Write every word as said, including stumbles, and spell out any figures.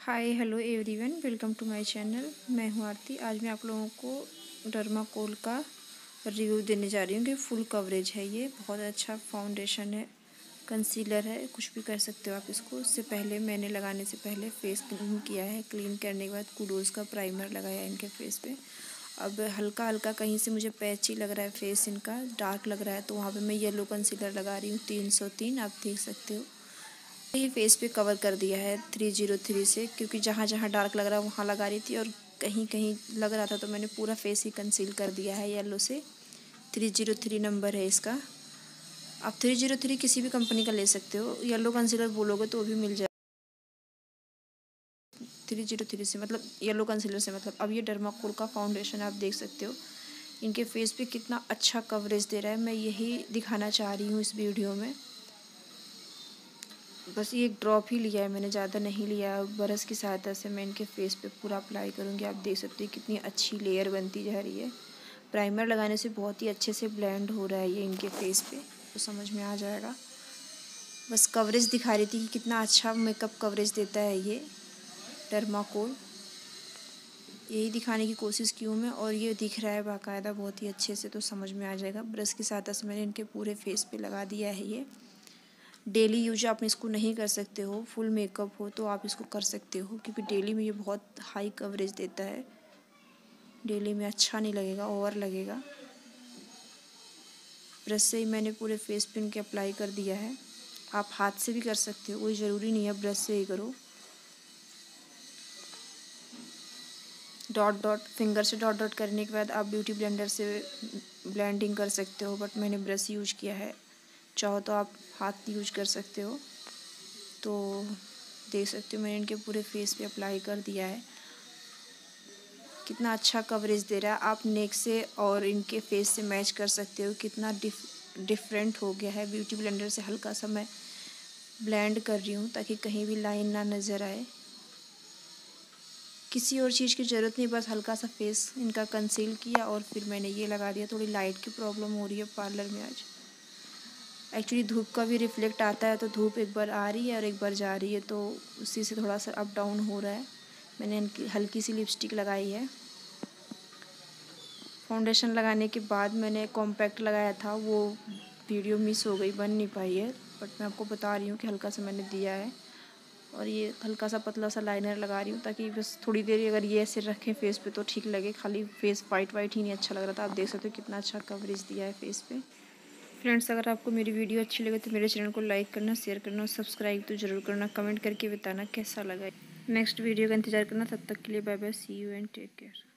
Hi hello everyone, welcome to my channel. मैं हूँ आरती। आज मैं आप लोगों को डर्माकोल का रिव्यू देने जा रही हूँ कि फुल कवरेज है। ये बहुत अच्छा फाउंडेशन है, कंसीलर है, कुछ भी कर सकते हो आप इसको। इससे पहले मैंने लगाने से पहले फेस क्लीन किया है। क्लीन करने के बाद कुडोज का प्राइमर लगाया इनके फेस पे। अब हल्का हल्का कहीं से मुझे पैची लग रहा है, फेस इनका डार्क लग रहा है, तो वहाँ पे मैं येलो कंसीलर लगा रही हूँ तीन सौ तीन। आप देख सकते हो ये फेस पे कवर कर दिया है थ्री ज़ीरो थ्री से, क्योंकि जहाँ जहाँ डार्क लग रहा है वहाँ लगा रही थी और कहीं कहीं लग रहा था तो मैंने पूरा फेस ही कंसील कर दिया है येलो से। थ्री ज़ीरो थ्री नंबर है इसका। आप थ्री ज़ीरो थ्री किसी भी कंपनी का ले सकते हो। येलो कंसीलर बोलोगे तो वो भी मिल जाए थ्री ज़ीरो थ्री से, मतलब येलो कंसीलर से। मतलब अब ये डर्माकोल का फाउंडेशन आप देख सकते हो इनके फेस पे कितना अच्छा कवरेज दे रहा है। मैं यही दिखाना चाह रही हूँ इस वीडियो में। बस ये एक ड्रॉप ही लिया है मैंने, ज़्यादा नहीं लिया है। ब्रश की सहायता से मैं इनके फेस पे पूरा अप्लाई करूँगी। आप देख सकते हैं कितनी अच्छी लेयर बनती जा रही है। प्राइमर लगाने से बहुत ही अच्छे से ब्लेंड हो रहा है ये इनके फेस पे, तो समझ में आ जाएगा। बस कवरेज दिखा रही थी कि कितना अच्छा मेकअप कवरेज देता है ये डर्माकोल। यही दिखाने की कोशिश की हूँ मैं, और ये दिख रहा है बाकायदा बहुत ही अच्छे से, तो समझ में आ जाएगा। ब्रश की सहायता से मैंने इनके पूरे फेस पे लगा दिया है ये। डेली यूज आप इसको नहीं कर सकते हो, फुल मेकअप हो तो आप इसको कर सकते हो, क्योंकि डेली में ये बहुत हाई कवरेज देता है। डेली में अच्छा नहीं लगेगा, ओवर लगेगा। ब्रश से ही मैंने पूरे फेस पे इनके अप्लाई कर दिया है। आप हाथ से भी कर सकते हो, कोई ज़रूरी नहीं है ब्रश से ही करो। डॉट डॉट फिंगर से डॉट डॉट करने के बाद आप ब्यूटी ब्लेंडर से ब्लेंडिंग कर सकते हो, बट मैंने ब्रश यूज किया है। चाहो तो आप हाथ यूज कर सकते हो। तो देख सकते हो मैंने इनके पूरे फेस पे अप्लाई कर दिया है। कितना अच्छा कवरेज दे रहा है। आप नेक से और इनके फेस से मैच कर सकते हो। कितना डिफ डिफरेंट हो गया है। ब्यूटी ब्लेंडर से हल्का सा मैं ब्लेंड कर रही हूँ ताकि कहीं भी लाइन ना नज़र आए। किसी और चीज़ की ज़रूरत नहीं, बस हल्का सा फेस इनका कंसील किया और फिर मैंने ये लगा दिया। थोड़ी लाइट की प्रॉब्लम हो रही है पार्लर में आज। एक्चुअली धूप का भी रिफ्लेक्ट आता है, तो धूप एक बार आ रही है और एक बार जा रही है, तो उसी से थोड़ा सा अप डाउन हो रहा है। मैंने इनकी हल्की सी लिपस्टिक लगाई है। फाउंडेशन लगाने के बाद मैंने कॉम्पैक्ट लगाया था, वो वीडियो मिस हो गई, बन नहीं पाई है, बट मैं आपको बता रही हूँ कि हल्का सा मैंने दिया है। और ये हल्का सा पतला सा लाइनर लगा रही हूँ ताकि बस थोड़ी देर अगर ये ऐसे रखें फेस पे तो ठीक लगे। खाली फेस वाइट वाइट ही नहीं अच्छा लग रहा था। आप देख सकते हो कितना अच्छा कवरेज दिया है फेस पे। फ्रेंड्स, अगर आपको मेरी वीडियो अच्छी लगे तो मेरे चैनल को लाइक करना, शेयर करना और सब्सक्राइब तो ज़रूर करना। कमेंट करके बताना कैसा लगा। नेक्स्ट वीडियो का इंतज़ार करना। तब तक के लिए bye bye, see you and take care.